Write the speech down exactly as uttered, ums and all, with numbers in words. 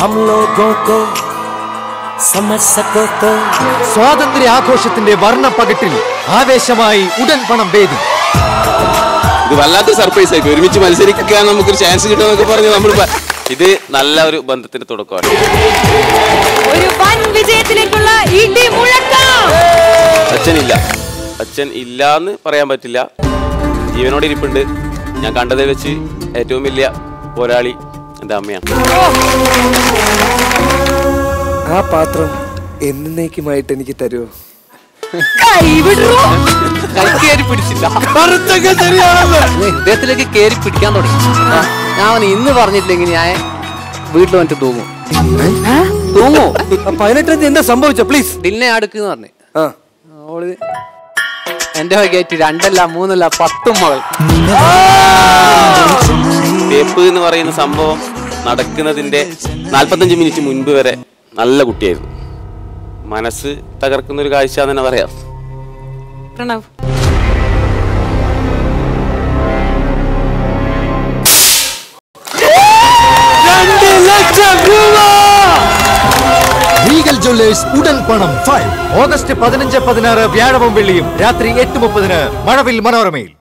हम लोगों को समझ सको तो സ്വാതന്ത്ര്യ ആഘോഷത്തിന്റെ വർണ്ണ പകിട്ടിൽ ആവേശമായി ഉടൻ പണം വേദി. ഇത് വല്ലാത്ത സർപ്രൈസ് ആയി. ഒരുമിച്ച് മത്സരിക്കാൻ നമുക്കൊരു ചാൻസ് കിട്ടുമെന്നൊക്കെ പറഞ്ഞ് നമ്മൾ ഇത് നല്ല ഒരു ബന്ധത്തിന്റെ തുടക്കമാണ്. ഒരു വൻ വിജയത്തിലേക്കുള്ള ഇടി മുഴക്കം. അച്ഛനില്ല, അച്ഛൻ ഇല്ല എന്ന് പറയാൻ പറ്റില്ല. ജീവനോട് ഇരിപ്പുണ്ട്. ഞാൻ കണ്ടതിൽ വെച്ച് ഏറ്റവും വലിയ പോരാളി എൻ്റെ അമ്മയാണ്. ആ പാത്രം എന്നേക്കുമായിട്ട് എനിക്ക് തരുമോ? പിടിച്ചില്ല, ഹൃദയത്തിലേക്ക് കേറി പിടിക്കാൻ തുടങ്ങി. ഞാൻ ഇന്ന് പറഞ്ഞിട്ടില്ലെങ്കിൽ ഞാൻ വീട്ടിൽ വന്നിട്ട് തൂങ്ങും. തൂങ്ങോ? പതിനെട്ടാം എന്താ സംഭവിച്ചോ? പ്ലീസ് ദിലിനെ അടുക്കെന്ന് പറഞ്ഞു. ഓള് എന്റെ വകയായിട്ട് രണ്ടല്ല മൂന്നല്ല പത്തും മകൾ. തേപ്പ് എന്ന് പറയുന്ന സംഭവം നടക്കുന്നതിന്റെ നാൽപ്പത്തഞ്ച് മിനിറ്റ് മുൻപ് വരെ നല്ല കുട്ടിയായിരുന്നു. മനസ്സ് തകർക്കുന്ന ഒരു കാഴ്ച തന്നെ പറയാം. പ്രണവ്, ലീഗൽ ജ്വല്ലേഴ്സ് ഉടൻ പണം ഫൈവ് ഓഗസ്റ്റ് പതിനഞ്ച് പതിനാറ് വ്യാഴവും വെള്ളിയും രാത്രി എട്ട് മുപ്പതിന് മഴവിൽ മനോരമയിൽ.